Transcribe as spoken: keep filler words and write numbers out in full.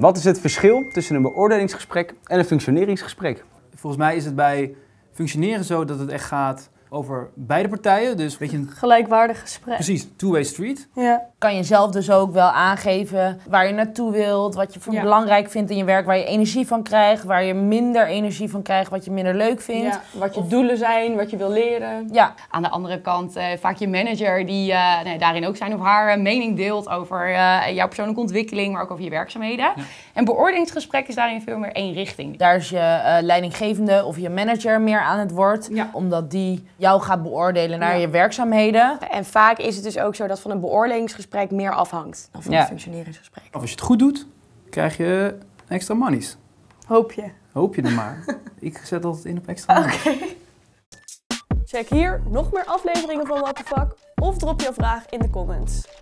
Wat is het verschil tussen een beoordelingsgesprek en een functioneringsgesprek? Volgens mij is het bij functioneren zo dat het echt gaat over beide partijen. Dus weet je, een Gelijkwaardig gesprek. precies, two-way street. Ja. Kan je zelf dus ook wel aangeven waar je naartoe wilt, wat je voor Ja. belangrijk vindt in je werk, waar je energie van krijgt, waar je minder energie van krijgt, wat je minder leuk vindt. Ja, wat je doelen zijn, wat je wil leren. Ja. Aan de andere kant uh, vaak je manager die uh, nee, daarin ook zijn of haar uh, mening deelt over uh, jouw persoonlijke ontwikkeling, maar ook over je werkzaamheden. Ja. En beoordelingsgesprek is daarin veel meer één richting. Daar is je uh, leidinggevende of je manager meer aan het woord, Ja. omdat die jou gaat beoordelen naar Ja. je werkzaamheden. En vaak is het dus ook zo dat van een beoordelingsgesprek meer afhangt dan van Ja. een functioneringsgesprek. Of als je het goed doet, krijg je extra monies. Hoop je. Hoop je er maar. Ik zet altijd in op extra monies. Check hier nog meer afleveringen van What the Fuck of drop je vraag in de comments.